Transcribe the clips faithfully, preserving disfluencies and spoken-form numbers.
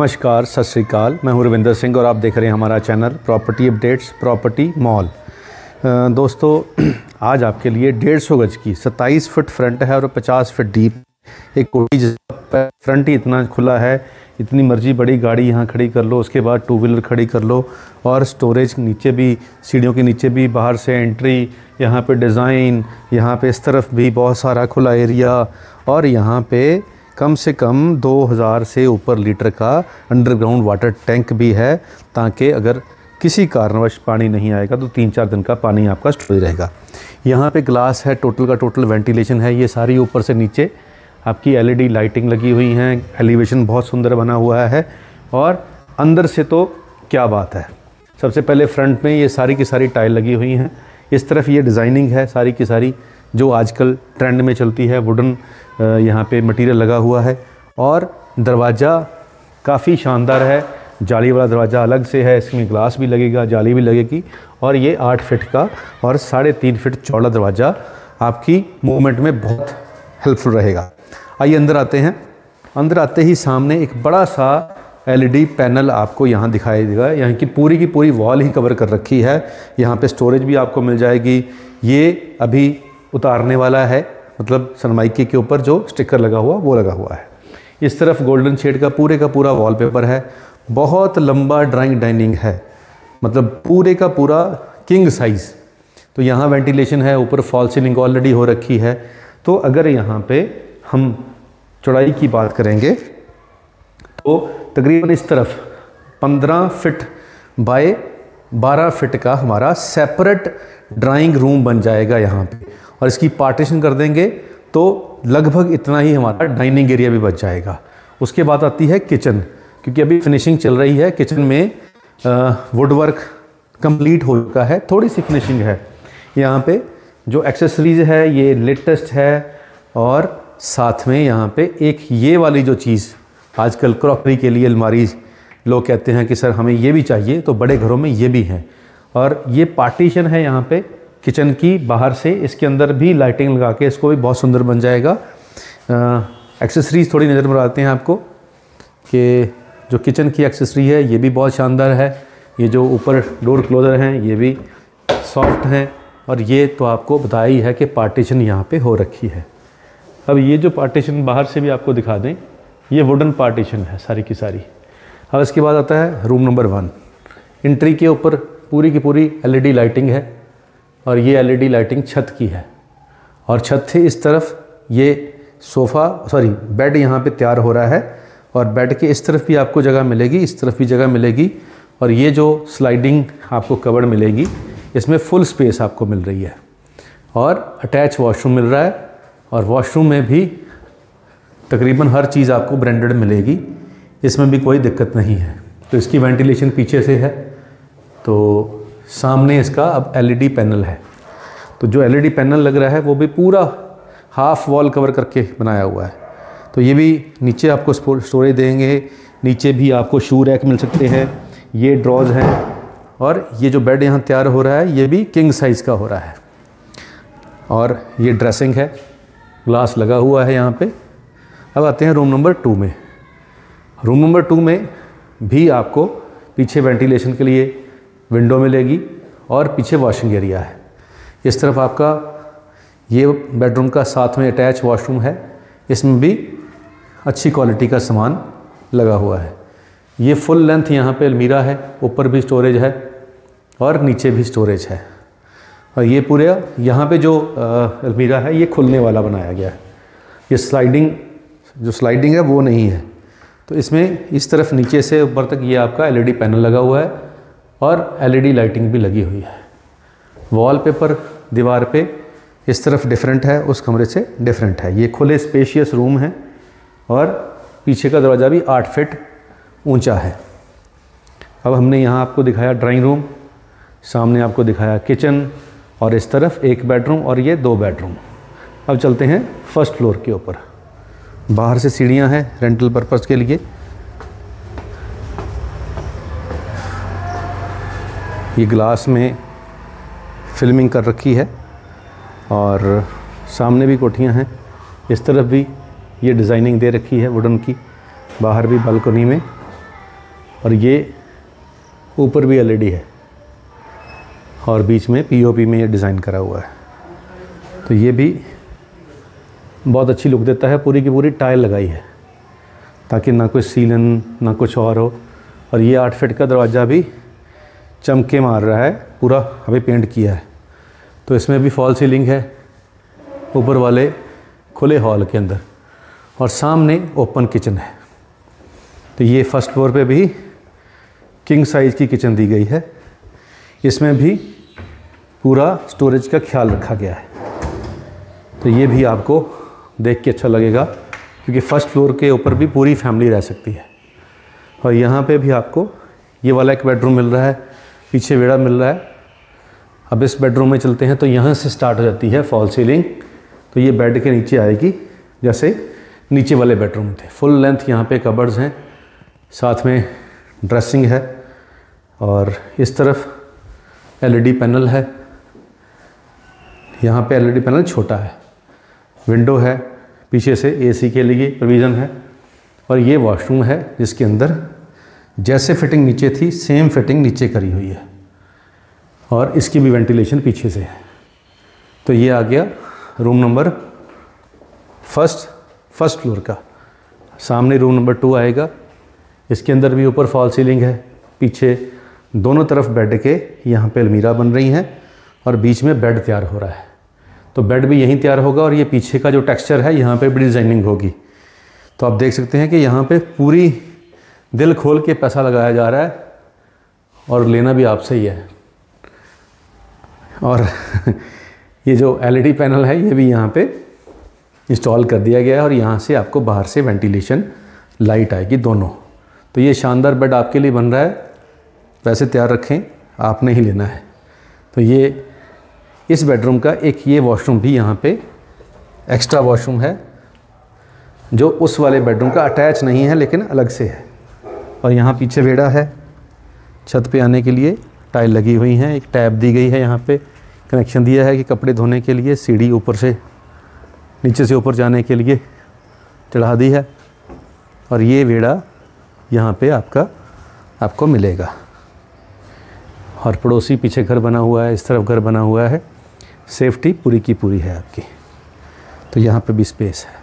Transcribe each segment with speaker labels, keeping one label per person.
Speaker 1: नमस्कार, सत श्री अकाल। मैं हूं रविंदर सिंह और आप देख रहे हैं हमारा channel property updates property mall. दोस्तों, आज आपके लिए डेढ़ सौ गज की सत्ताईस फुट फ्रंट है और पचास फुट डीप एक कोठी। फ्रंट ही इतना खुला है, इतनी मर्जी बड़ी गाड़ी यहाँ खड़ी कर लो, उसके बाद टू व्हीलर खड़ी कर लो। और स्टोरेज नीचे भी, सीढ़ियों के नीचे भी, बाहर से एंट्री, यहाँ पे डिज़ाइन, यहाँ पे इस तरफ भी बहुत सारा खुला एरिया। और यहाँ पे कम से कम दो हज़ार से ऊपर लीटर का अंडरग्राउंड वाटर टैंक भी है, ताकि अगर किसी कारणवश पानी नहीं आएगा तो तीन चार दिन का पानी आपका स्टोरेज रहेगा। यहाँ पे ग्लास है, टोटल का टोटल वेंटिलेशन है। ये सारी ऊपर से नीचे आपकी एलईडी लाइटिंग लगी हुई हैं। एलिवेशन बहुत सुंदर बना हुआ है और अंदर से तो क्या बात है। सबसे पहले फ्रंट में ये सारी की सारी टाइल लगी हुई हैं। इस तरफ ये डिज़ाइनिंग है सारी की सारी, जो आजकल ट्रेंड में चलती है। वुडन यहाँ पे मटेरियल लगा हुआ है और दरवाज़ा काफ़ी शानदार है। जाली वाला दरवाज़ा अलग से है, इसमें ग्लास भी लगेगा, जाली भी लगेगी। और ये आठ फीट का और साढ़े तीन फीट चौड़ा दरवाज़ा आपकी मूवमेंट में बहुत हेल्पफुल रहेगा। आइए अंदर आते हैं। अंदर आते ही सामने एक बड़ा सा एलईडी पैनल आपको यहाँ दिखाई देगा। यहाँ की पूरी की पूरी वॉल ही कवर कर रखी है। यहाँ पे स्टोरेज भी आपको मिल जाएगी। ये अभी उतारने वाला है, मतलब सनमाइके के ऊपर जो स्टिकर लगा हुआ वो लगा हुआ है। इस तरफ गोल्डन शेड का पूरे का पूरा वॉलपेपर है। बहुत लंबा ड्राइंग डाइनिंग है, मतलब पूरे का पूरा किंग साइज़। तो यहाँ वेंटिलेशन है, ऊपर फॉल सीलिंग ऑलरेडी हो रखी है। तो अगर यहाँ पे हम चौड़ाई की बात करेंगे तो तकरीबन इस तरफ पंद्रह फिट बाय बारह फिट का हमारा सेपरेट ड्राइंग रूम बन जाएगा यहाँ पे। और इसकी पार्टीशन कर देंगे तो लगभग इतना ही हमारा डाइनिंग एरिया भी बच जाएगा। उसके बाद आती है किचन, क्योंकि अभी फिनिशिंग चल रही है। किचन में वुड वर्क कंप्लीट हो चुका है, थोड़ी सी फिनिशिंग है। यहाँ पे जो एक्सेसरीज है ये लेटेस्ट है। और साथ में यहाँ पे एक ये वाली जो चीज़ आजकल क्रॉकरी के लिए अलमारी, लोग कहते हैं कि सर हमें ये भी चाहिए, तो बड़े घरों में ये भी है। और ये पार्टीशन है यहाँ पे किचन की बाहर से, इसके अंदर भी लाइटिंग लगा के इसको भी बहुत सुंदर बन जाएगा। एक्सेसरीज़ थोड़ी नज़र में आते हैं आपको कि जो किचन की एक्सेसरी है ये भी बहुत शानदार है। ये जो ऊपर डोर क्लोज़र हैं ये भी सॉफ्ट हैं। और ये तो आपको बताया ही है कि पार्टीशन यहाँ पे हो रखी है। अब ये जो पार्टीशन बाहर से भी आपको दिखा दें, ये वुडन पार्टीशन है सारी की सारी। अब इसके बाद आता है रूम नंबर वन। एंट्री के ऊपर पूरी की पूरी एलईडी लाइटिंग है और ये एलईडी लाइटिंग छत की है। और छत से इस तरफ ये सोफ़ा सॉरी बेड यहाँ पे तैयार हो रहा है। और बेड के इस तरफ भी आपको जगह मिलेगी, इस तरफ भी जगह मिलेगी। और ये जो स्लाइडिंग आपको कवर्ड मिलेगी, इसमें फुल स्पेस आपको मिल रही है। और अटैच वॉशरूम मिल रहा है। और वॉशरूम में भी तकरीबन हर चीज़ आपको ब्रांडेड मिलेगी, इसमें भी कोई दिक्कत नहीं है। तो इसकी वेंटिलेशन पीछे से है। तो सामने इसका अब एलईडी पैनल है। तो जो एलईडी पैनल लग रहा है वो भी पूरा हाफ वॉल कवर करके बनाया हुआ है। तो ये भी नीचे आपको स्टोरेज देंगे। नीचे भी आपको शू रैक मिल सकते हैं, ये ड्रॉज हैं। और ये जो बेड यहाँ तैयार हो रहा है ये भी किंग साइज़ का हो रहा है। और ये ड्रेसिंग है, ग्लास लगा हुआ है यहाँ पे। अब आते हैं रूम नंबर टू में। रूम नंबर टू में भी आपको पीछे वेंटिलेशन के लिए विंडो मिलेगी और पीछे वॉशिंग एरिया है। इस तरफ आपका ये बेडरूम का साथ में अटैच वॉशरूम है। इसमें भी अच्छी क्वालिटी का सामान लगा हुआ है। ये फुल लेंथ यहाँ पे अलमीरा है, ऊपर भी स्टोरेज है और नीचे भी स्टोरेज है। और ये पूरे यहाँ पे जो अलमीरा है ये खुलने वाला बनाया गया है। ये स्लाइडिंग जो स्लाइडिंग है वो नहीं है। तो इसमें इस तरफ नीचे से ऊपर तक ये आपका एलईडी पैनल लगा हुआ है और एलईडी लाइटिंग भी लगी हुई है। वॉलपेपर दीवार पे इस तरफ डिफरेंट है, उस कमरे से डिफरेंट है। ये खुले स्पेशियस रूम है और पीछे का दरवाज़ा भी आठ फीट ऊंचा है। अब हमने यहाँ आपको दिखाया ड्राइंग रूम, सामने आपको दिखाया किचन और इस तरफ एक बेडरूम और ये दो बेडरूम। अब चलते हैं फर्स्ट फ्लोर के ऊपर। बाहर से सीढ़ियाँ हैं रेंटल पर्पज़ के लिए। ये ग्लास में फिल्मिंग कर रखी है और सामने भी कोठियाँ हैं। इस तरफ भी ये डिज़ाइनिंग दे रखी है वुडन की। बाहर भी बालकनी में और ये ऊपर भी एलईडी है और बीच में पीओपी में ये डिज़ाइन करा हुआ है। तो ये भी बहुत अच्छी लुक देता है। पूरी की पूरी टाइल लगाई है ताकि ना कोई सीलन ना कुछ और हो। और ये आठ फीट का दरवाज़ा भी चमके मार रहा है, पूरा अभी पेंट किया है। तो इसमें भी फॉल सीलिंग है ऊपर वाले खुले हॉल के अंदर, और सामने ओपन किचन है। तो ये फर्स्ट फ्लोर पे भी किंग साइज़ की किचन दी गई है। इसमें भी पूरा स्टोरेज का ख्याल रखा गया है। तो ये भी आपको देख के अच्छा लगेगा क्योंकि फर्स्ट फ्लोर के ऊपर भी पूरी फैमिली रह सकती है। और यहाँ पे भी आपको ये वाला एक बेडरूम मिल रहा है, पीछे वेड़ा मिल रहा है। अब इस बेडरूम में चलते हैं तो यहाँ से स्टार्ट हो जाती है फॉल सीलिंग। तो ये बेड के नीचे आएगी जैसे नीचे वाले बेडरूम थे। फुल लेंथ यहाँ पे कबर्ड्स हैं, साथ में ड्रेसिंग है, और इस तरफ एलईडी पैनल है। यहाँ पे एलईडी पैनल छोटा है, विंडो है, पीछे से एसी के लिए प्रोविज़न है। और ये वॉशरूम है जिसके अंदर जैसे फिटिंग नीचे थी सेम फिटिंग नीचे करी हुई है, और इसकी भी वेंटिलेशन पीछे से है। तो ये आ गया room number first first floor का। सामने रूम नंबर टू आएगा। इसके अंदर भी ऊपर फॉल सीलिंग है, पीछे दोनों तरफ बेड के यहाँ पे अलमीरा बन रही हैं, और बीच में बेड तैयार हो रहा है। तो बेड भी यहीं तैयार होगा, और ये पीछे का जो टेक्सचर है यहाँ पे भी डिज़ाइनिंग होगी। तो आप देख सकते हैं कि यहाँ पे पूरी दिल खोल के पैसा लगाया जा रहा है, और लेना भी आपसे ही है। और ये जो एलईडी पैनल है ये भी यहाँ पे इंस्टॉल कर दिया गया है, और यहाँ से आपको बाहर से वेंटिलेशन लाइट आएगी दोनों। तो ये शानदार बेड आपके लिए बन रहा है। पैसे तैयार रखें, आपने ही लेना है। तो ये इस बेडरूम का एक ये वॉशरूम भी यहाँ पे एक्स्ट्रा वॉशरूम है, जो उस वाले बेडरूम का अटैच नहीं है लेकिन अलग से है। और यहाँ पीछे वेड़ा है, छत पे आने के लिए टाइल लगी हुई हैं। एक टैप दी गई है, यहाँ पे कनेक्शन दिया है कि कपड़े धोने के लिए सीढ़ी ऊपर से नीचे से ऊपर जाने के लिए चढ़ा दी है। और ये वेड़ा यहाँ पे आपका आपको मिलेगा। और पड़ोसी पीछे घर बना हुआ है, इस तरफ घर बना हुआ है। सेफ्टी पूरी की पूरी है आपकी। तो यहाँ पे भी स्पेस है।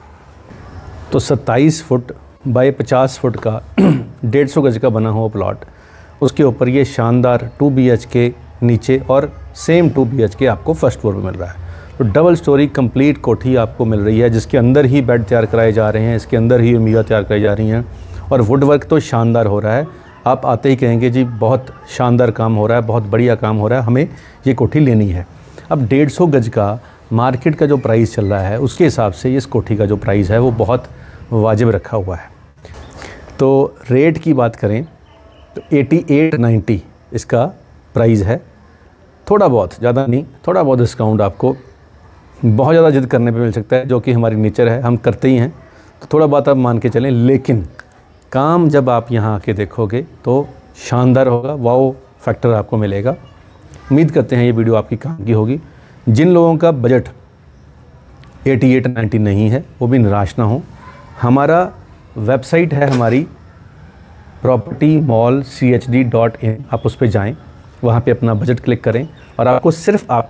Speaker 1: तो सत्ताईस फुट बाई पचास फुट का डेढ़ सौ गज का बना हुआ प्लॉट, उसके ऊपर ये शानदार टू बी एच के नीचे और सेम टू बी एच के आपको फर्स्ट फ्लोर में मिल रहा है। तो डबल स्टोरी कंप्लीट कोठी आपको मिल रही है, जिसके अंदर ही बेड तैयार कराए जा रहे हैं, इसके अंदर ही अलमीरा तैयार कराई जा रही हैं, और वुड वर्क तो शानदार हो रहा है। आप आते ही कहेंगे जी बहुत शानदार काम हो रहा है, बहुत बढ़िया काम हो रहा है, हमें ये कोठी लेनी है। अब डेढ़ सौ गज का मार्केट का जो प्राइस चल रहा है उसके हिसाब से इस कोठी का जो प्राइस है वो बहुत वाजिब रखा हुआ है। तो रेट की बात करें तो अठासी नब्बे इसका प्राइस है। थोड़ा बहुत, ज़्यादा नहीं, थोड़ा बहुत डिस्काउंट आपको बहुत ज़्यादा जिद करने पे मिल सकता है, जो कि हमारी नेचर है, हम करते ही हैं। तो थोड़ा बहुत आप मान के चलें, लेकिन काम जब आप यहाँ आके देखोगे तो शानदार होगा, वाओ फैक्टर आपको मिलेगा। उम्मीद करते हैं ये वीडियो आपकी काम की होगी। जिन लोगों का बजट अठासी नब्बे नहीं है वो भी निराश ना हो। हमारा वेबसाइट है हमारी property mall C H D dot in, आप उस पर जाएँ, वहाँ पे अपना बजट क्लिक करें, और आपको सिर्फ आप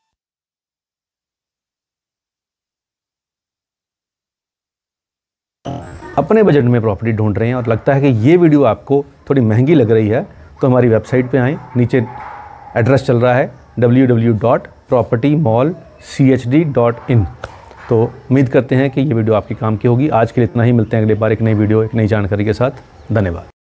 Speaker 1: अपने बजट में प्रॉपर्टी ढूंढ रहे हैं और लगता है कि ये वीडियो आपको थोड़ी महंगी लग रही है, तो हमारी वेबसाइट पे आएँ। नीचे एड्रेस चल रहा है W W W dot property mall C H D dot in. तो उम्मीद करते हैं कि ये वीडियो आपके काम की होगी। आज के लिए इतना ही, मिलते हैं अगली बार एक नई वीडियो एक नई जानकारी के साथ। धन्यवाद।